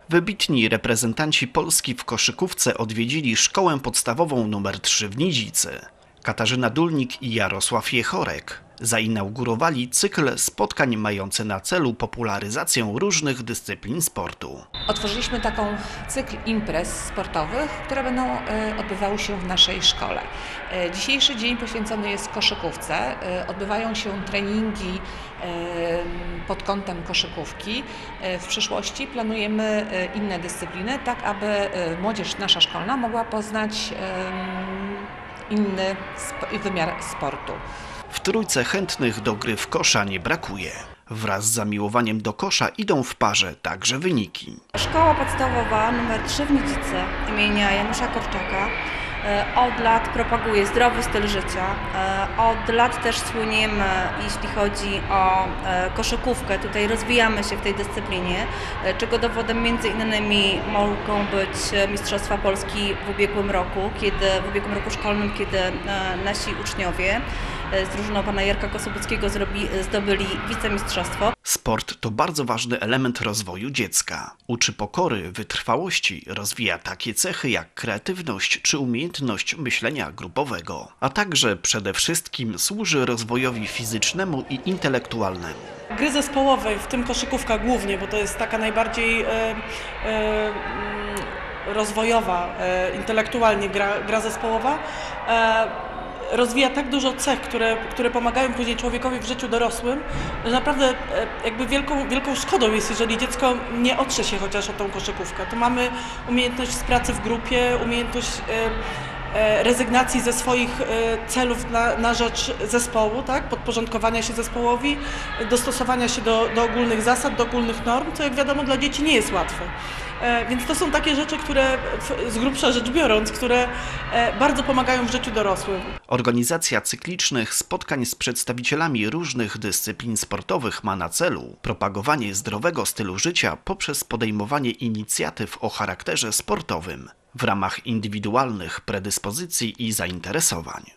Wybitni reprezentanci Polski w koszykówce odwiedzili szkołę podstawową nr 3 w Nidzicy. Katarzyna Dulnik i Jarosław Jechorek zainaugurowali cykl spotkań mający na celu popularyzację różnych dyscyplin sportu. Otworzyliśmy taką cykl imprez sportowych, które będą odbywały się w naszej szkole. Dzisiejszy dzień poświęcony jest koszykówce. Odbywają się treningi pod kątem koszykówki. W przyszłości planujemy inne dyscypliny, tak aby młodzież nasza szkolna mogła poznać inny wymiar sportu. W Trójce chętnych do gry w kosza nie brakuje. Wraz z zamiłowaniem do kosza idą w parze także wyniki. Szkoła podstawowa nr 3 w Nidzicy imienia Janusza Korczaka od lat propaguje zdrowy styl życia. Od lat też słyniemy, jeśli chodzi o koszykówkę. Tutaj rozwijamy się w tej dyscyplinie, czego dowodem między innymi mogą być Mistrzostwa Polski w ubiegłym roku szkolnym, kiedy nasi uczniowie z drużyną pana Jarka Kosobuckiego zdobyli wicemistrzostwo. Sport to bardzo ważny element rozwoju dziecka. Uczy pokory, wytrwałości, rozwija takie cechy jak kreatywność czy umiejętność myślenia grupowego, a także przede wszystkim służy rozwojowi fizycznemu i intelektualnemu. Gry zespołowej, w tym koszykówka głównie, bo to jest taka najbardziej rozwojowa, intelektualnie gra zespołowa, rozwija tak dużo cech, które pomagają później człowiekowi w życiu dorosłym, że naprawdę jakby wielką szkodą jest, jeżeli dziecko nie otrze się chociaż o tą koszykówkę. To mamy umiejętność pracy w grupie, umiejętność rezygnacji ze swoich celów na rzecz zespołu, tak? Podporządkowania się zespołowi, dostosowania się do ogólnych zasad, do ogólnych norm, co jak wiadomo dla dzieci nie jest łatwe. Więc to są takie rzeczy, które z grubsza rzecz biorąc, które bardzo pomagają w życiu dorosłym. Organizacja cyklicznych spotkań z przedstawicielami różnych dyscyplin sportowych ma na celu propagowanie zdrowego stylu życia poprzez podejmowanie inicjatyw o charakterze sportowym w ramach indywidualnych predyspozycji i zainteresowań.